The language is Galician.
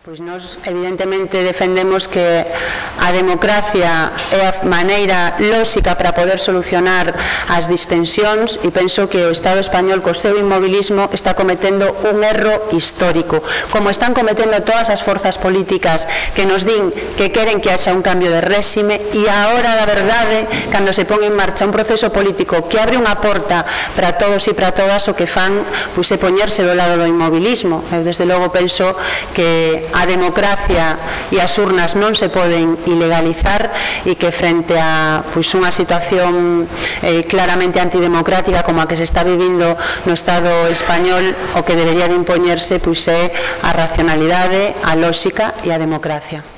Pois nós evidentemente defendemos que a democracia é a maneira lóxica para poder solucionar as distensións e penso que o Estado español co seu inmobilismo está cometendo un erro histórico, como están cometendo todas as forzas políticas que nos din que queren que haxa un cambio de réxime e a hora da verdade, cando se pon en marcha un proceso político que abre unha porta para todos e para todas, o que fan pois é poñerse do lado do inmobilismo. Eu desde logo penso que a democracia e as urnas non se poden ilegalizar e que frente a unha situación claramente antidemocrática como a que se está vivindo no Estado español, o que debería de impoñerse é a racionalidade, a lóxica e a democracia.